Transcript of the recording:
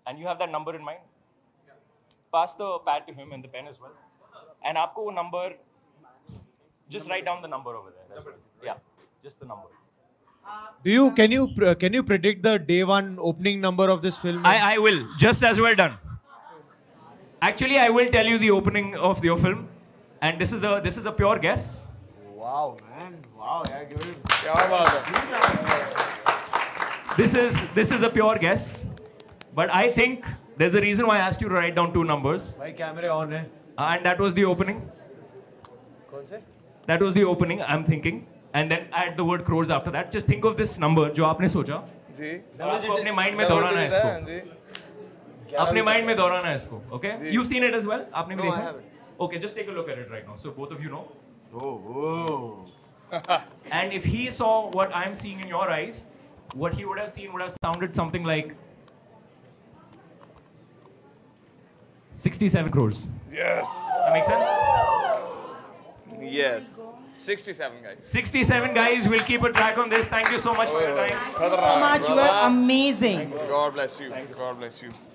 and you have that number in mind, pass the pad to him and the pen as well. And आपको वो number, just write down the number over there. That's what, yeah, just the number. Can you predict the day one opening number of this film? I will, just as well done. Actually, I will tell you the opening of your film, and this is a pure guess. Wow, man! Wow, yeah, give it. This is a pure guess, but I think there's a reason why I asked you to write down two numbers. My camera on है. And that was the opening. कौन से? That was the opening. I'm thinking, and then add the word crores after that. Just think of this number जो आपने सोचा. जी. आपको अपने mind में दोहराना है इसको. अपने mind में दोहराना है इसको. Okay? You've seen it as well. आपने भी देखा? Okay, just take a look at it right now. So both of you know. Oh. And if he saw what I'm seeing in your eyes, what he would have seen would have sounded something like 67 crores. Yes. That makes sense? Yes. 67 guys. 67 guys. We'll keep a track on this. Thank you so much for your time. Thank you so much. You are amazing. God bless you. God bless you.